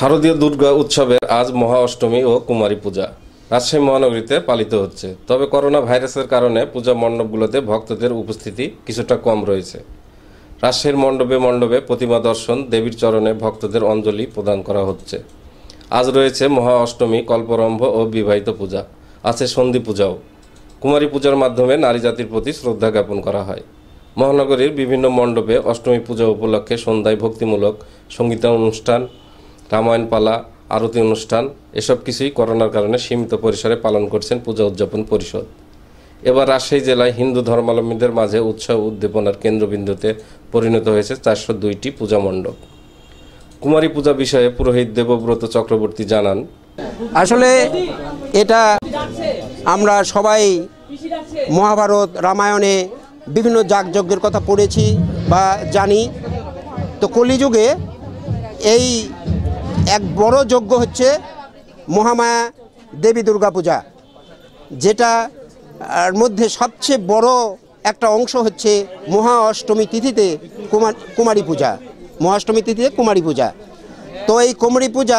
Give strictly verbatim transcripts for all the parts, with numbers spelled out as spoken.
শারদীয় দুর্গা উৎসবের আজ মহা অষ্টমী ও কুমারী পূজা রাজশাহী মহানগরীতে পালিত হচ্ছে। তবে করোনা ভাইরাসের কারণে পূজা মণ্ডপগুলোতে ভক্তদের উপস্থিতি কিছুটা কম রয়েছে। রাজশাহীর মণ্ডপে মণ্ডপে প্রতিমা দর্শন, দেবীর চরণে ভক্তদের অঞ্জলি প্রদান করা হচ্ছে। আজ রয়েছে মহা অষ্টমী, কল্পরম্ভ ও বিবাহিত পূজা, আছে সন্ধি পূজাও। কুমারী পূজার মাধ্যমে নারী জাতির প্রতি শ্রদ্ধা জ্ঞাপন করা হয়। মহানগরীর বিভিন্ন মণ্ডপে অষ্টমী পূজা উপলক্ষে সন্ধ্যায় ভক্তিমূলক সঙ্গীতানুষ্ঠান, রামায়ণ পালা, আরতি অনুষ্ঠান এসব কিছুই করোনার কারণে সীমিত পরিসরে পালন করছেন পূজা উদযাপন পরিষদ। এবার রাজশাহী জেলায় হিন্দু ধর্মাবলম্বীদের মাঝে উৎসাহ উদ্দীপনার কেন্দ্রবিন্দুতে পরিণত হয়েছে চারশো দুইটি পূজা মণ্ডপ। কুমারী পূজা বিষয়ে পুরোহিত দেবব্রত চক্রবর্তী জানান, আসলে এটা আমরা সবাই মহাভারত, রামায়ণে বিভিন্ন যাগযজ্ঞের কথা পড়েছি বা জানি। তো কলিযুগে এই এক বড় যজ্ঞ হচ্ছে মহামায়া দেবী দুর্গা পূজা, যেটা মধ্যে সবচেয়ে বড় একটা অংশ হচ্ছে মহা অষ্টমী তিথিতে কুমার কুমারী পূজা মহা অষ্টমী তিথিতে কুমারী পূজা। তো এই কুমারী পূজা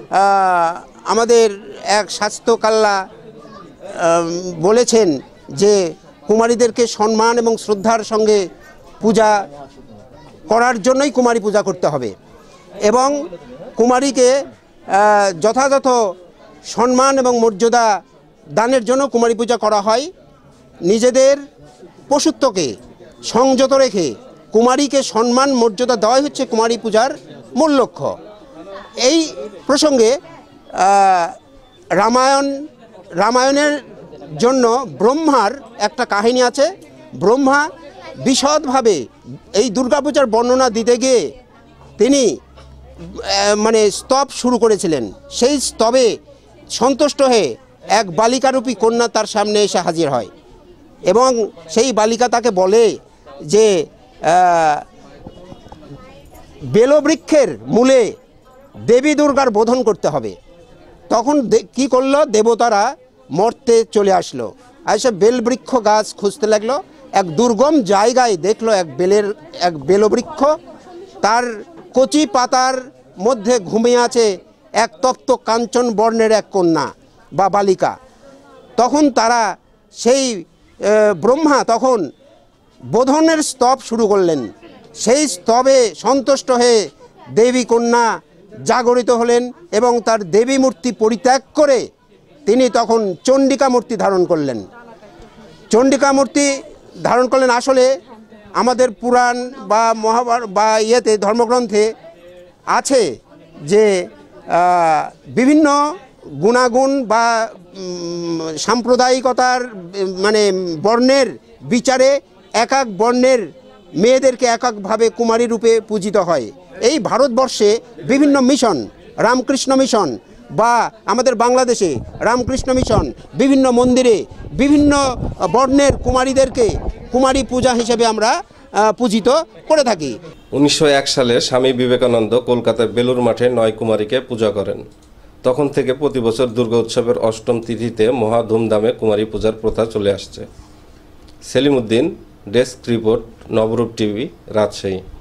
আমাদের এক স্বাস্থ্যকাল্লা বলেছেন যে কুমারীদেরকে সম্মান এবং শ্রদ্ধার সঙ্গে পূজা করার জন্যই কুমারী পূজা করতে হবে এবং কুমারীকে যথাযথ সম্মান এবং মর্যাদা দানের জন্য কুমারী পূজা করা হয়। নিজেদের পশুত্বকে সংযত রেখে কুমারীকে সম্মান মর্যাদা দেওয়াই হচ্ছে কুমারী পূজার মূল লক্ষ্য। এই প্রসঙ্গে রামায়ণ রামায়ণের জন্য ব্রহ্মার একটা কাহিনী আছে। ব্রহ্মা বিশদভাবে এই দুর্গাপূজার বর্ণনা দিতে গিয়ে তিনি মানে স্তব শুরু করেছিলেন। সেই স্তবে সন্তুষ্ট হয়ে এক বালিকারূপী কন্যা তার সামনে এসে হাজির হয় এবং সেই বালিকা তাকে বলে যে বেলবৃক্ষের মূলে দেবী দুর্গার বোধন করতে হবে। তখন কি করলো, দেবতারা মর্তে চলে আসলো, এসে বেলবৃক্ষ গাছ খুঁজতে লাগলো। এক দুর্গম জায়গায় দেখলো এক বেলের এক বেলবৃক্ষ, তার কচি পাতার মধ্যে ঘুমিয়ে আছে এক তপ্ত কাঞ্চন বর্ণের এক কন্যা বা বালিকা। তখন তারা সেই ব্রহ্মা তখন বোধনের স্তব শুরু করলেন। সেই স্তবে সন্তুষ্ট হয়ে দেবী কন্যা জাগরিত হলেন এবং তার দেবী মূর্তি পরিত্যাগ করে তিনি তখন চণ্ডিকা মূর্তি ধারণ করলেন। চণ্ডিকা মূর্তি ধারণ করলেন। আসলে আমাদের পুরাণ বা মহাভারত বা ইয়েতে ধর্মগ্রন্থে আছে যে বিভিন্ন গুণাগুণ বা সাম্প্রদায়িকতার মানে বর্ণের বিচারে এক এক বর্ণের মেয়েদেরকে এক একভাবে কুমারী রূপে পূজিত হয়। এই ভারতবর্ষে বিভিন্ন মিশন, রামকৃষ্ণ মিশন বা আমাদের বাংলাদেশে রামকৃষ্ণ মিশন বিভিন্ন মন্দিরে বিভিন্ন বর্ণের কুমারীদেরকে কুমারী পূজা হিসেবে আমরা পূজিত করে থাকি। উনিশশো এক সালে স্বামী বিবেকানন্দ কলকাতার বেলুর মাঠে নয় কুমারীকে পূজা করেন। তখন থেকে প্রতি বছর দুর্গা উৎসবের অষ্টম তিথিতে মহা ধুমধামে কুমারী পূজার প্রথা চলে আসছে। Selim Uddin, desk report, Nabarup TV, Rajshahi.